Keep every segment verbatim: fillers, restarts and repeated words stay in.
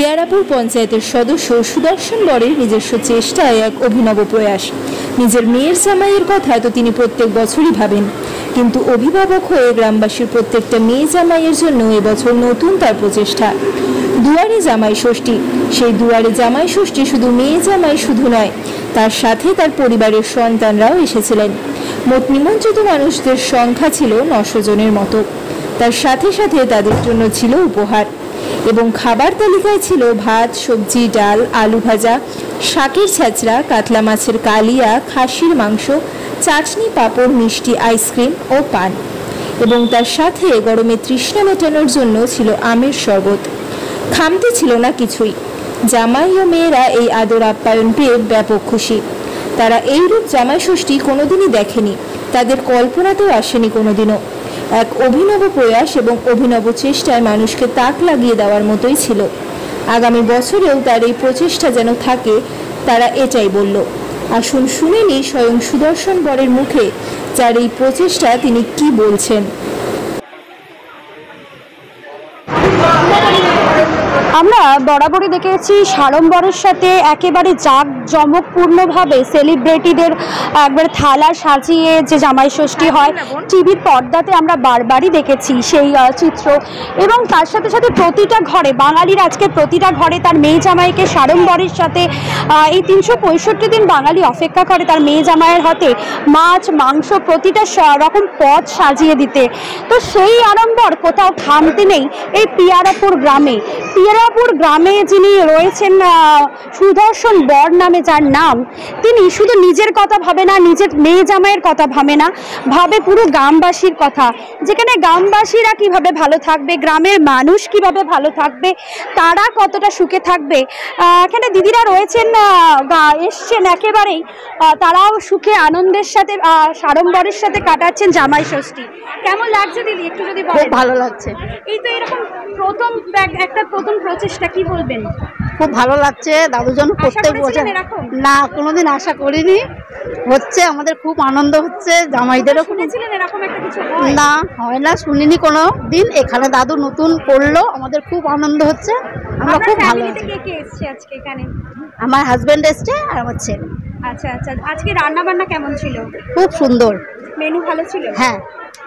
পিয়ারাপুর পঞ্চায়েতের সদস্য সুদর্শন বরের নিজস্ব চেষ্টায় এক অভিনব প্রয়াস। নিজের মেয়ের জামাইয়ের কথা তো তিনি প্রত্যেক বছরই ভাবেন, কিন্তু অভিভাবক হয়ে গ্রামবাসীর প্রত্যেকটা মেয়ে জামাইয়ের জন্য এবছর নতুন তার প্রচেষ্টা। দুয়ারে জামাই ষষ্ঠী। সেই দুয়ারে জামাই ষষ্ঠী শুধু মেয়ে জামাই শুধু নয়, তার সাথে তার পরিবারের সন্তানরাও এসেছিলেন। মোট নিমন্ত্রিত মানুষদের সংখ্যা ছিল নশো জনের মতো। তার সাথে সাথে তাদের জন্য ছিল উপহার এবং খাবার তালিকায় ছিল ভাত, সবজি, ডাল, আলু ভাজা, শাকের ছ্যাঁচড়া, কাতলা মাছের কালিয়া, খাসির মাংস, চাটনি, পাঁপড়, মিষ্টি, আইসক্রিম ও পান। এবং তার সাথে গরমে তৃষ্ণা মেটানোর জন্য ছিল আমের শরবত। খামতি ছিল না কিছুই। জামাই ও মেয়েরা এই আদর আপ্যায়ন পেয়ে ব্যাপক খুশি। তারা এইরূপ জামাই ষষ্ঠী কোনোদিনই দেখেনি, তাদের কল্পনাতেও আসেনি কোনোদিনও। এক অভিনব প্রয়াস এবং অভিনব চেষ্টায় মানুষকে তাক লাগিয়ে দেওয়ার মতোই ছিল। আগামী বছরেও তার এই প্রচেষ্টা যেন থাকে, তারা এটাই বলল। আসুন শুনে নিই স্বয়ং সুদর্শন বরের মুখে যার এই প্রচেষ্টা তিনি কি বলছেন। আমরা বরাবরই দেখেছি সাড়ম্বরের সাথে একেবারে জাঁকজমকপূর্ণভাবে সেলিব্রিটিদের একবার থালা সাজিয়ে যে জামাই ষষ্ঠী হয়, টিভির পর্দাতে আমরা বারবারই দেখেছি সেই চিত্র। এবং তার সাথে সাথে প্রতিটা ঘরে, বাঙালির আজকে প্রতিটা ঘরে তার মেয়ে জামাইকে সাড়ম্বরের সাথে এই তিনশো পঁয়ষট্টি দিন বাঙালি অপেক্ষা করে তার মেয়ে জামাইয়ের হাতে মাছ, মাংস, প্রতিটা রকম পদ সাজিয়ে দিতে। তো সেই আড়ম্বর কোথাও থামতে নেই এই পিয়ারাপুর গ্রামে। পিয়ারাপুর গ্রামে যিনি রয়েছেন সুদর্শন বর নামে যার নাম, তিনি শুধু নিজের কথা ভাবে না, নিজের মেয়ে জামাইয়ের কথা ভাবে না, ভাবে পুরো গ্রামবাসীর কথা। যেখানে গ্রামবাসীরা কিভাবে ভালো থাকবে, গ্রামের মানুষ কিভাবে ভালো থাকবে, তারা কতটা সুখে থাকবে। এখানে দিদিরা রয়েছেন, এসছেন একেবারেই, তারাও সুখে আনন্দের সাথে সাড়ম্বরের সাথে কাটাচ্ছেন জামাই ষষ্ঠী। কেমন লাগছে দিদি একটু যদি বলেন? খুব ভালো লাগছে। এই তো এরকম প্রথম একটা প্রথম প্রচেষ্টা, কি বলবেন? খুব ভালো লাগছে। দাদুজন প্রত্যেক বছর, না কোনোদিন আশা করিনি, হচ্ছে আমাদের খুব আনন্দ হচ্ছে। জামাইদেরও শুনেছিলেন এরকম একটা কিছু? না, হয় না, শুনিনি কোনো দিন। এখানে দাদু নতুন করলো, আমাদের খুব আনন্দ হচ্ছে। আমরা খুব ভালো আছি। কে কে এসেছে আজকে এখানে? আমার হাজবেন্ড এসছে আর আমার ছেলে। আচ্ছা আচ্ছা। আজকে রান্না বান্না কেমন ছিল? খুব সুন্দর। মেনু ভালো ছিল? হ্যাঁ।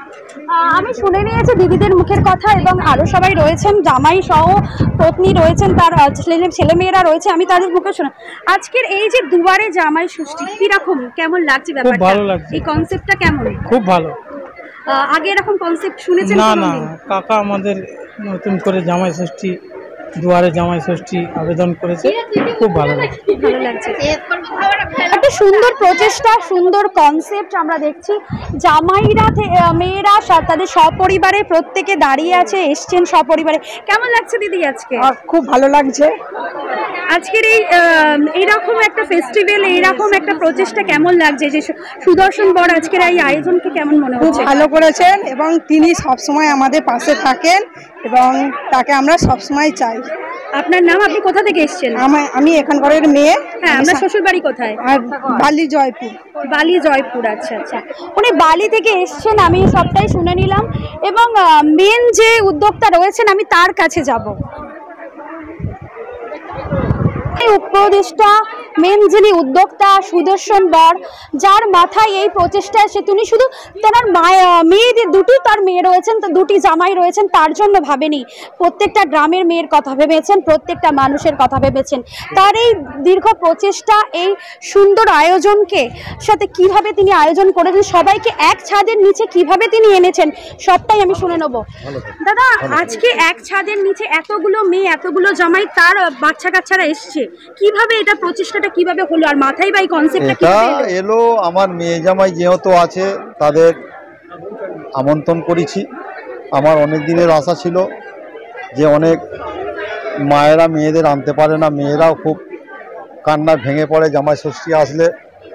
আমি শুনে নিয়েছি দিদিদের মুখের কথা, এবং আরও সবাই রয়েছেন, জামাই সহ পত্নী রয়েছেন, তার ছেলেমেয়েরা রয়েছে, আমি তাদের মুখে শোনা। আজকের এই যে দুয়ারে জামাই ষষ্ঠী, কিরকম, কেমন লাগছে ব্যাপারটা? ভালো লাগছে। এই কনসেপ্টটা কেমন? খুব ভালো। আগে এরকম কনসেপ্ট শুনেছেন? না না, কাকা আমাদের নতুন করে জামাই ষষ্ঠী, দুয়ারে জামাই ষষ্ঠী আবেদন করেছে, খুব ভালো লাগছে। ভালো লাগছে। একটা সুন্দর প্রচেষ্টা, সুন্দর কনসেপ্ট আমরা দেখছি। জামাইরা মেয়েরা তাদের সপরিবারে প্রত্যেকে দাঁড়িয়ে আছে, এসছেন সপরিবারে। কেমন লাগছে দিদি আজকে? খুব ভালো লাগছে। আজকের এই এইরকম একটা ফেস্টিভ্যাল, এইরকম একটা প্রচেষ্টা কেমন লাগছে? যে সুদর্শন বর আজকের এই আয়োজনকে কেমন মনে হচ্ছে? খুব ভালো করেছেন, এবং তিনি সবসময় আমাদের পাশে থাকেন এবং তাকে আমরা সবসময় চাই। আপনার নাম? আপনি কোথা থেকে এসেছেন? আমি এখানকার মেয়ে। হ্যাঁ, আপনার শ্বশুর বাড়ি কোথায়? আর বালি জয়পুর। বালি জয়পুর। আচ্ছা আচ্ছা। উনি বালি থেকে এসছেন, আমি সবটাই শুনে নিলাম। এবং মেন যে উদ্যোক্তা রয়েছেন, আমি তার কাছে যাব। উপদেষ্টা, মেন যিনি উদ্যোক্তা সুদর্শন বর, যার মাথায় এই প্রচেষ্টা এসে, তিনি শুধু তার মেয়েদের, দুটি তার মেয়ে রয়েছেন, দুটি জামাই রয়েছেন, তার জন্য ভাবেনি, প্রত্যেকটা গ্রামের মেয়ের কথা ভেবেছেন, প্রত্যেকটা মানুষের কথা ভেবেছেন। তার এই দীর্ঘ প্রচেষ্টা, এই সুন্দর আয়োজনকে সাথে কিভাবে তিনি আয়োজন করেছেন, সবাইকে এক ছাদের নিচে কিভাবে তিনি এনেছেন, সবটাই আমি শুনে নেব। দাদা, আজকে এক ছাদের নিচে এতগুলো মেয়ে, এতগুলো জামাই, তার বাচ্চা কাচ্চারা এসছে, কিভাবে এটা প্রচেষ্টাটা কিভাবে হলো, আর মাথায় বা এই কনসেপ্টটা কিভাবে এলো? আমার মেয়ে জামাই যেহেতু আছে, তাদের আমন্ত্রণ করেছি। আমার অনেক দিনের আশা ছিল যে অনেক মায়েরা মেয়েদের আনতে পারে না, মেয়েরাও খুব কান্না ভেঙে পড়ে জামাই ষষ্ঠী আসলে।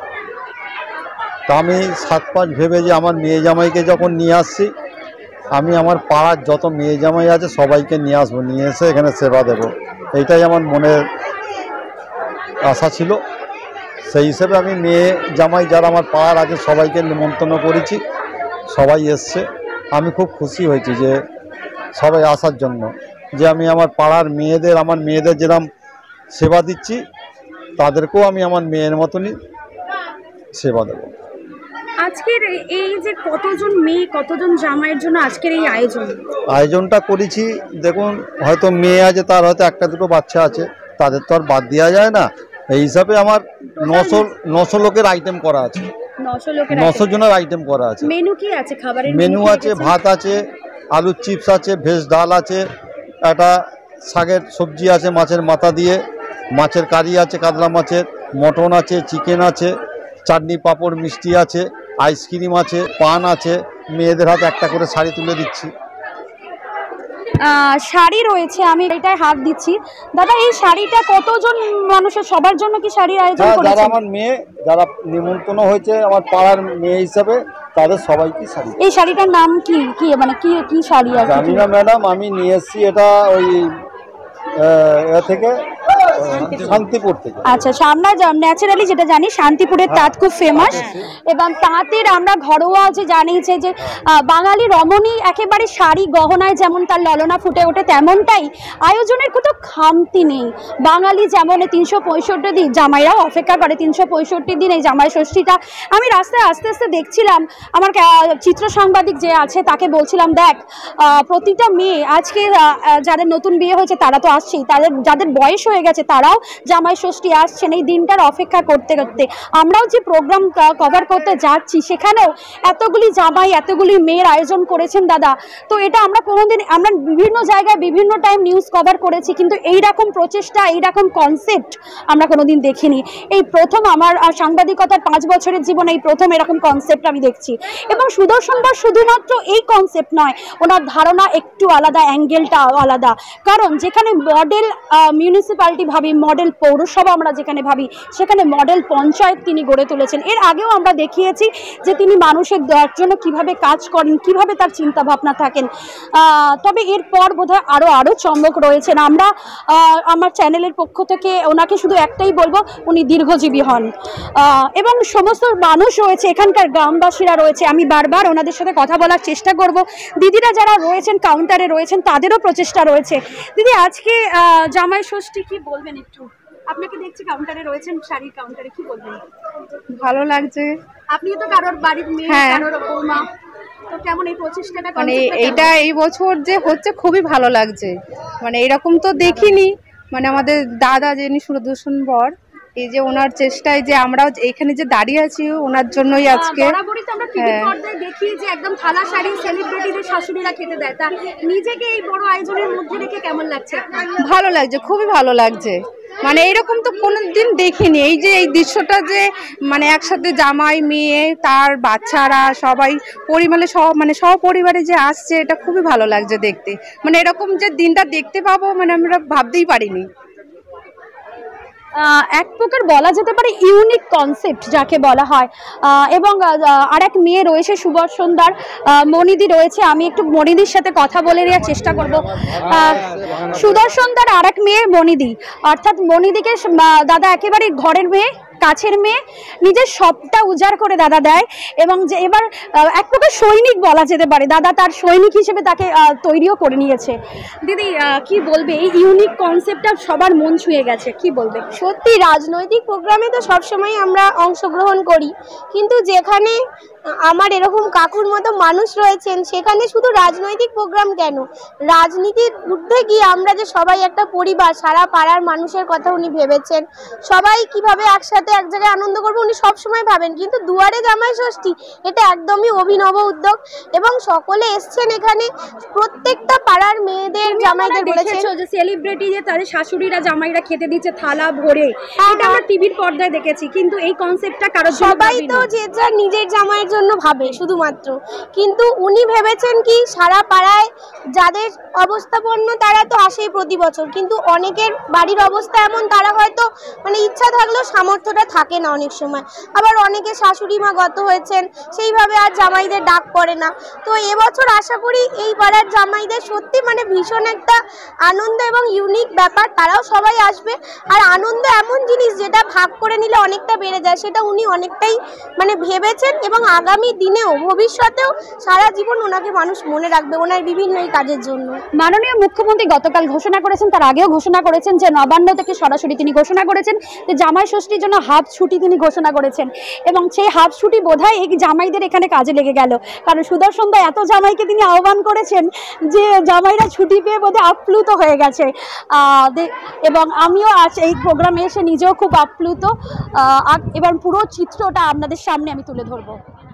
তা আমি সাত পাঁচ ভেবে যে আমার মেয়ে জামাইকে যখন নিয়ে আসছি, আমি আমার পাড়ার যত মেয়ে জামাই আছে সবাইকে নিয়ে আসবো, নিয়ে এসে এখানে সেবা দেব, এইটাই আমার মনের আশা ছিল। সেই হিসেবে আমি মেয়ে জামাই যারা আমার পাড়ার আছে সবাইকে নিমন্ত্রণ করেছি, সবাই এসছে। আমি খুব খুশি হয়েছি যে সবাই আসার জন্য। যে আমি আমার পাড়ার মেয়েদের আমার মেয়েদের যেরকম সেবা দিচ্ছি তাদেরকেও আমি আমার মেয়ের মতনই সেবা দেবো। আজকের এই যে কতজন মেয়ে কতজন জামাইয়ের জন্য আজকের এই আয়োজন আয়োজনটা করেছি, দেখুন হয়তো মেয়ে আছে তার হয়তো একটা দুটো বাচ্চা আছে, তাদের তো আর বাদ দেওয়া যায় না। এই হিসাবে আমার নশো নশো লোকের আইটেম করা আছে, নশো লোকের নশো জনের আইটেম করা আছে। মেনু কি আছে? খাবারের মেনু আছে, ভাত আছে, আলুর চিপস আছে, ভেজ ডাল আছে, একটা শাকের সবজি আছে মাছের মাথা দিয়ে, মাছের কারি আছে কাতলা মাছের, মটন আছে, চিকেন আছে, চাটনি পাঁপড় মিষ্টি আছে, আইসক্রিম আছে, পান আছে, মেয়েদের হাতে একটা করে শাড়ি তুলে দিচ্ছি। শাড়ি রয়েছে, আমি এটাই হাত দিচ্ছি। দাদা এই শাড়িটা কতজন মানুষের সবার জন্য কি শাড়ির আয়োজন করেছেন? যারা আমার মেয়ে যারা নিমন্ত্রণ হয়েছে আমার পাড়ার মেয়ে হিসাবে তাদের সবাইকে শাড়ি। এই শাড়িটার নাম কি কি মানে কি কি শাড়ি আছে? জানি না ম্যাডাম, আমি নিয়ে এসেছি এটা ওই এ থেকে শান্তিপুর থেকে। আচ্ছা, আমরা ন্যাচারালি যেটা জানি শান্তিপুরের তাঁত খুব ফেমাস, এবং তাঁতের আমরা ঘরোয়া যে জানিয়েছে যে বাঙালি রমণী একেবারে শাড়ি গহনায় যেমন তার ললনা ফুটে ওঠে, তেমনটাই আয়োজনের কোনো খামতি নেই। বাঙালি যেমন তিনশো পঁয়ষট্টি দিন জামাইরাও অপেক্ষা করে, তিনশো পঁয়ষট্টি দিন এই জামাই ষষ্ঠীটা। আমি রাস্তায় আস্তে আস্তে দেখছিলাম, আমার চিত্র সাংবাদিক যে আছে তাকে বলছিলাম, দেখ প্রতিটা মেয়ে আজকে যাদের নতুন বিয়ে হয়েছে তারা তো আসছেই, তাদের যাদের বয়স হয়ে গেছে তারাও জামাই ষষ্ঠী আসছেন এই দিনটার অপেক্ষা করতে করতে। আমরাও যে প্রোগ্রাম কভার করতে যাচ্ছি সেখানেও এতগুলি জামাই এতগুলি মেয়ের আয়োজন করেছেন দাদা। তো এটা আমরা কোনোদিন আমরা বিভিন্ন জায়গায় বিভিন্ন টাইম নিউজ কভার করেছি, কিন্তু এই রকম প্রচেষ্টা এই রকম কনসেপ্ট আমরা কোনোদিন দেখিনি। এই প্রথম আমার সাংবাদিকতার পাঁচ বছরের জীবনে এই প্রথম এরকম কনসেপ্ট আমি দেখছি। এবং সুদর্শন দাস শুধুমাত্র এই কনসেপ্ট নয়, ওনার ধারণা একটু আলাদা, অ্যাঙ্গেলটা আলাদা। কারণ যেখানে মডেল মিউনিসিপ্যালিটি ভাবি, মডেল পৌরসভা আমরা যেখানে ভাবি, সেখানে মডেল পঞ্চায়েত তিনি গড়ে তুলেছেন। এর আগেও আমরা দেখিয়েছি যে তিনি মানুষের জন্য কিভাবে কাজ করেন, কিভাবে তার চিন্তা ভাবনা থাকেন। তবে এরপর বোধহয় আরও আরও চমক রয়েছেন। আমরা আমার চ্যানেলের পক্ষ থেকে ওনাকে শুধু একটাই বলবো, উনি দীর্ঘজীবী হন। এবং সমস্ত মানুষ রয়েছে, এখানকার গ্রামবাসীরা রয়েছে, আমি বারবার ওনাদের সাথে কথা বলার চেষ্টা করব। দিদিরা যারা রয়েছেন কাউন্টারে রয়েছেন তাদেরও প্রচেষ্টা রয়েছে। দিদি আজকে জামাই ষষ্ঠী কি বলবেন একটু? আপনাকে দেখছি কাউন্টারে রয়েছেন, শাড়ির কাউন্টারে, কি বলবেন? ভালো লাগছে। আপনি তো কারোর বাড়ির মেয়ে, কারোর বৌমা, তো কেমন এই প্রচেষ্টাটা? মানে এইটা এই বছর যে হচ্ছে খুবই ভালো লাগছে, মানে এরকম তো দেখিনি। মানে আমাদের দাদা যিনি সুদর্শন বর, এই যে ওনার চেষ্টায় যে আমরাও এখানে যে দাঁড়িয়ে আছি ওনার জন্যই আজকে। বরাবরই তো আমরা টিভি পর্দায় দেখি যে একদম থালা শাড়ি সেলিব্রিটিদের শাশুড়িরা খেতে দেয়, তা নিজেকে এই বড় আয়োজনের মধ্যে রেখে কেমন লাগছে? ভালো লাগছে, খুবই ভালো লাগছে। মানে এইরকম তো কোনোদিন দেখিনি, এই যে এই দৃশ্যটা যে মানে একসাথে জামাই মেয়ে তার বাচ্চারা সবাই পরিবারে সব মানে সপরিবারে যে আসছে, এটা খুবই ভালো লাগছে দেখতে। মানে এরকম যে দিনটা দেখতে পাবো মানে আমরা ভাবতেই পারিনি। এক প্রকার বলা যেতে পারে ইউনিক কনসেপ্ট যাকে বলা হয়। এবং আর এক মেয়ে রয়েছে সুদর্শনদার, মনিদি রয়েছে, আমি একটু মনিদির সাথে কথা বলে নেওয়ার চেষ্টা করব। সুদর্শনদার আর এক মেয়ে মনিদি, অর্থাৎ মনিদিকে দাদা একেবারে ঘরের মেয়ে, কাছের মেয়ে, নিজের সবটা উজাড় করে দাদা দেয়। এবং যে এবার এক প্রকার সৈনিক বলা যেতে পারে, দাদা তার সৈনিক হিসেবে তাকে তৈরিও করে নিয়েছে। দিদি কি বলবে, এই ইউনিক কনসেপ্টটা সবার মন ছুঁয়ে গেছে, কি বলবে? সত্যি রাজনৈতিক প্রোগ্রামে তো সবসময় আমরা অংশগ্রহণ করি, কিন্তু যেখানে আমার এরকম কাকুর মতো মানুষ রয়েছেন সেখানে শুধু রাজনৈতিক প্রোগ্রাম কেন, রাজনীতির ঊর্ধ্বে গিয়ে আমরা যে সবাই একটা পরিবার, সারা পাড়ার মানুষের কথা উনি ভেবেছেন, সবাই কিভাবে একসাথে এক জায়গায় আনন্দ করবো উনি সবসময় ভাবেন। কিন্তু দুয়ারে জামাই ষষ্ঠী এটা একদমই অভিনব উদ্যোগ, এবং সকলে এসছেন এখানে, প্রত্যেকটা পাড়ার মেয়েদের জামাইদের বলেছেন যে সেলিব্রিটি যে তাদের শাশুড়িরা জামাইরা খেতে দিচ্ছে থালা ভরে, এটা আমরা টিভির পর্দায় দেখেছি, কিন্তু এই কনসেপ্টটা কারো সবাই তো যে যার নিজের জামাইয়ের জন্য ভাবে শুধুমাত্র, কিন্তু উনি ভেবেছেন কি সারা পাড়ায় যাদের অবস্থাপন্ন তারা তো আসেই প্রতি বছর, কিন্তু অনেকের বাড়ির অবস্থা এমন তারা হয়তো মানে ইচ্ছা থাকলেও সামর্থ্যটা অতটা থাকে না অনেক সময়। আবার অনেকে শাশুড়ি মা গত হয়েছেন, সেইভাবে আর জামাইদের ডাক পড়ে না। তো এবছর আশা করি এই পাড়ার জামাইদের সত্যি মানে ভীষণ একটা আনন্দ এবং ইউনিক ব্যাপার, তারাও সবাই আসবে। আর আনন্দ এমন জিনিস যেটা ভাগ করে নিলে অনেকটা বেড়ে যায়, সেটা উনি অনেকটাই মানে ভেবেছেন এবং আগামী দিনেও ভবিষ্যতেও সারা জীবন ওনাকে মানুষ মনে রাখবে ওনার বিভিন্ন এই কাজের জন্য। মাননীয় মুখ্যমন্ত্রী গতকাল ঘোষণা করেছেন, তার আগেও ঘোষণা করেছেন যে নবান্ন থেকে সরাসরি তিনি ঘোষণা করেছেন যে জামাই ষষ্ঠীর জন্য হাফ ছুটি তিনি ঘোষণা করেছেন, এবং সেই হাফ ছুটি বোধহয় এই জামাইদের এখানে কাজে লেগে গেল। কারণ সুদর্শন দা এত জামাইকে তিনি আহ্বান করেছেন যে জামাইরা ছুটি পেয়ে বোধহয় আপ্লুত হয়ে গেছে। এবং আমিও আজ এই প্রোগ্রামে এসে নিজেও খুব আপ্লুত। এবার পুরো চিত্রটা আপনাদের সামনে আমি তুলে ধরবো।